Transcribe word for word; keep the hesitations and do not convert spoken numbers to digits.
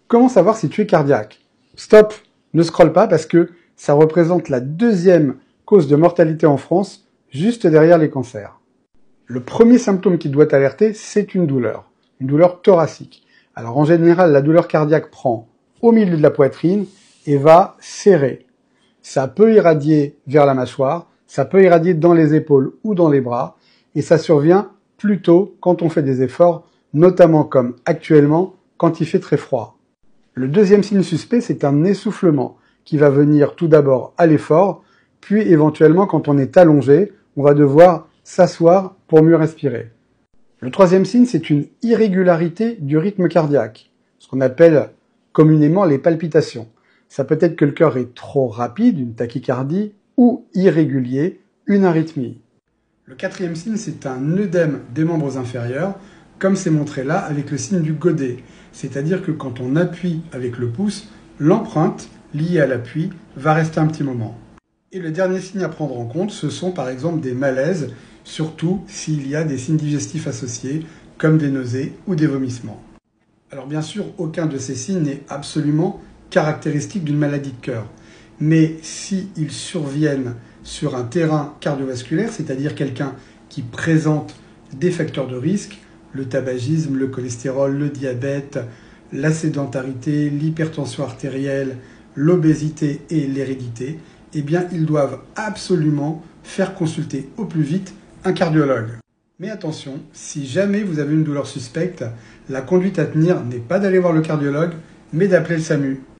Comment savoir si tu es cardiaque? Stop, ne scrolle pas parce que ça représente la deuxième cause de mortalité en France, juste derrière les cancers. Le premier symptôme qui doit t'alerter, c'est une douleur, une douleur thoracique. Alors en général, la douleur cardiaque prend au milieu de la poitrine et va serrer. Ça peut irradier vers la mâchoire, ça peut irradier dans les épaules ou dans les bras, et ça survient plutôt quand on fait des efforts, notamment comme actuellement quand il fait très froid. Le deuxième signe suspect, c'est un essoufflement qui va venir tout d'abord à l'effort, puis éventuellement quand on est allongé, on va devoir s'asseoir pour mieux respirer. Le troisième signe, c'est une irrégularité du rythme cardiaque, ce qu'on appelle communément les palpitations. Ça peut être que le cœur est trop rapide, une tachycardie, ou irrégulier, une arythmie. Le quatrième signe, c'est un œdème des membres inférieurs, comme c'est montré là avec le signe du godet. C'est-à-dire que quand on appuie avec le pouce, l'empreinte liée à l'appui va rester un petit moment. Et le dernier signe à prendre en compte, ce sont par exemple des malaises, surtout s'il y a des signes digestifs associés, comme des nausées ou des vomissements. Alors bien sûr, aucun de ces signes n'est absolument caractéristique d'une maladie de cœur. Mais s'ils surviennent sur un terrain cardiovasculaire, c'est-à-dire quelqu'un qui présente des facteurs de risque, le tabagisme, le cholestérol, le diabète, la sédentarité, l'hypertension artérielle, l'obésité et l'hérédité, eh bien, ils doivent absolument faire consulter au plus vite un cardiologue. Mais attention, si jamais vous avez une douleur suspecte, la conduite à tenir n'est pas d'aller voir le cardiologue, mais d'appeler le SAMU.